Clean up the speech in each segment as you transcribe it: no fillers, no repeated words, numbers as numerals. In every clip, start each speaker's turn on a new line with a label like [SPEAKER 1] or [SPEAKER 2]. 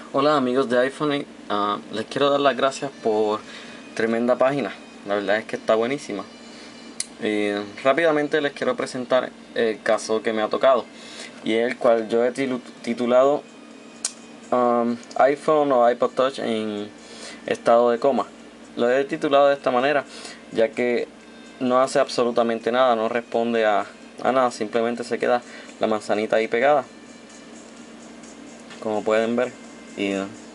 [SPEAKER 1] Hola amigos de iPhone, les quiero dar las gracias por tremenda página, la verdad es que está buenísima. Rápidamente les quiero presentar el caso que me ha tocado y el cual yo he titulado iPhone o iPod Touch en estado de coma. Lo he titulado de esta manera ya que no hace absolutamente nada, no responde a nada, simplemente se queda la manzanita ahí pegada, como pueden ver. Y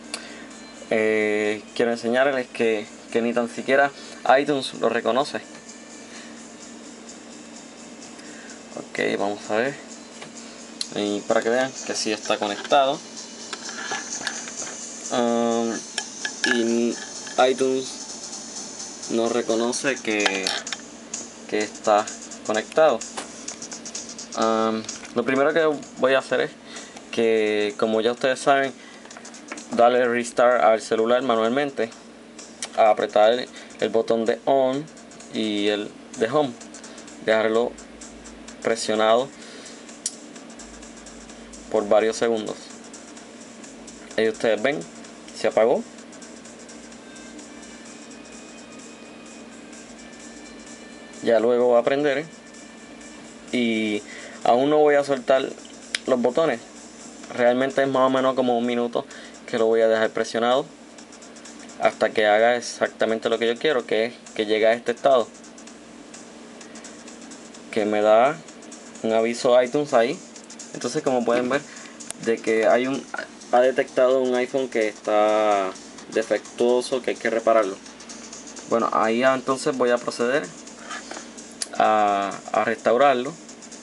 [SPEAKER 1] quiero enseñarles que ni tan siquiera iTunes lo reconoce. Ok, vamos a ver. Y para que vean que sí está conectado. Y iTunes no reconoce que está conectado. Lo primero que voy a hacer es que, como ya ustedes saben, darle restart al celular manualmente, a apretar el botón de on y el de home, dejarlo presionado por varios segundos. Ahí ustedes ven, se apagó. Ya luego va a prender y aún no voy a soltar los botones. Realmente es más o menos como un minuto que lo voy a dejar presionado hasta que haga exactamente lo que yo quiero, que es que llegue a este estado, que me da un aviso iTunes ahí. Entonces, como pueden ver, de que ha detectado un iPhone que está defectuoso, que hay que repararlo. Bueno, ahí entonces voy a proceder a restaurarlo.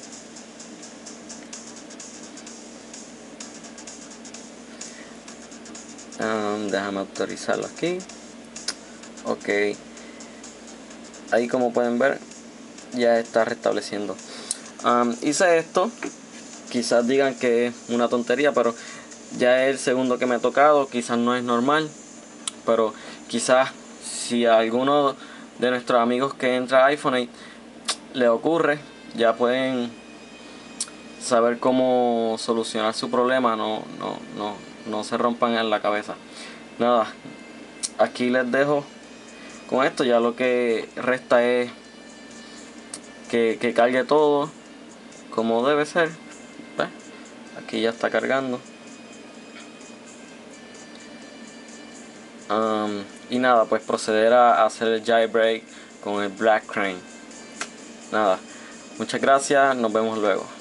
[SPEAKER 1] Déjame autorizarlo aquí. Ok, ahí como pueden ver ya está restableciendo. Hice esto, quizás digan que es una tontería, pero ya es el segundo que me ha tocado. Quizás no es normal, pero quizás si a alguno de nuestros amigos que entra a iPhone le ocurre, ya pueden saber cómo solucionar su problema. No se rompan en la cabeza. Nada, aquí les dejo con esto. Ya lo que resta es que cargue todo como debe ser. ¿Ves? Aquí ya está cargando. Y nada, pues proceder a hacer el jailbreak con el Black Crane. Nada, muchas gracias, nos vemos luego.